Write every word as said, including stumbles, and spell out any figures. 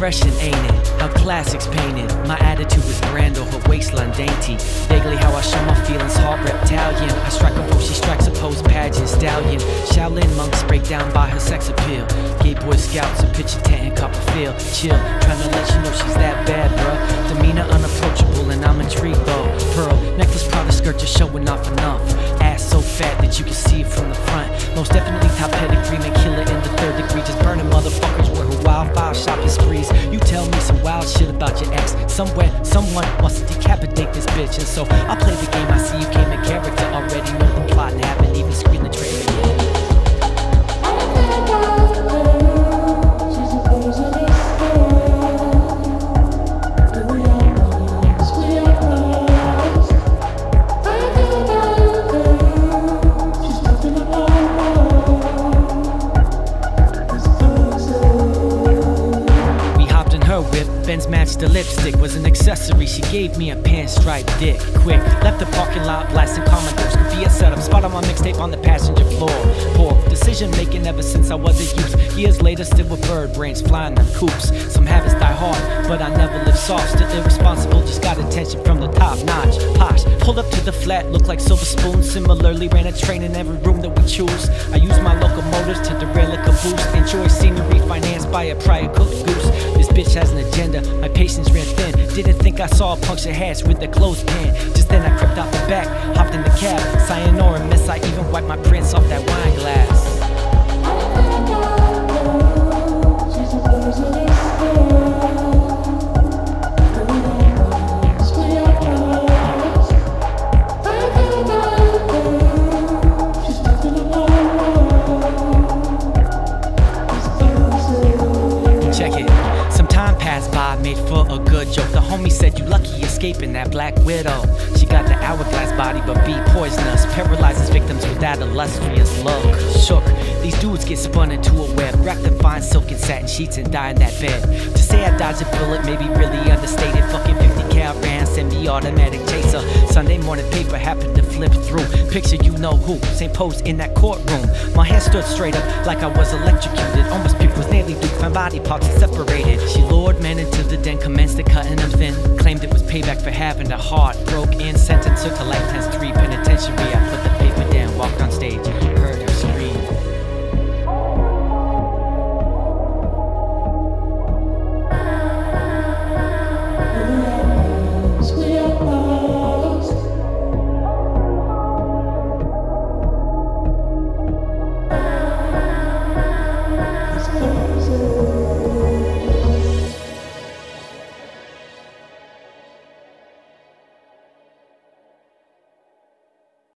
refreshing, ain't it? How classics painted. My attitude was grand or her waistline dainty. Vaguely how I show my feelings, heart reptilian. I strike before she strikes, opposed pageant stallion. Shaolin monks break down by her sex appeal. Gay boy scouts a picture tent in Copperfield. Chill, trying to let you know she's that bad, bruh. Demeanor unapproachable and I'm intrigued though. Pearl necklace, Prada skirt just showing off enough. Ass so fat that you can see it from the front. Most definitely top pedigree, man, killer in the third degree. Just burning motherfuckers with her wildfire shopping sprees. You tell me some wild shit about your ex. Somewhere, someone wants to decapitate this bitch. And so I play the game, I see you came in character. Already know the plot and haven't even screened the trailer yet. Benz matched the lipstick, was an accessory. She gave me a pan-striped dick. Quick, left the parking lot blasting Commodores. Could be a setup, spot on my mixtape on the passenger floor. Poor decision making ever since I was a youth. Years later, still with bird brains flying them coops. Some habits die hard, but I never live soft. Still irresponsible, just got attention from the top notch. Posh, pulled up to the flat, looked like silver spoon. Similarly, ran a train in every room that we choose. I use my locomotives to derail a caboose. Enjoy scenery financed by a prior cooked goose. This bitch has an agenda, my patience ran thin. Didn't think I saw a puncture hatch with a clothespin. Just then I crept out the back, hopped in the cab. Sayonara miss, I even wiped my prints off that wine glass. Check it. Some time passed by, made for a good joke. The homie said you lucky escaping that black widow. She got the hourglass body but be poisonous. Paralyzes victims with that illustrious look. Shook, these dudes get spun into a web. Wrapped in fine silk and satin sheets and die in that bed. To say I dodged a bullet may be really understated. Fucking fifty cal ran, semi-automatic chaser. Sunday morning paper happened to flip through. Picture you know who, same pose in that courtroom. My hair stood straight up like I was electrocuted. Almost pupils nearly Duke, found body parts separated. She lured men into the den, commenced to cutting them thin. Claimed it was payback for having a heart broke in. Sentenced her to lifetime's three penitentiary. I put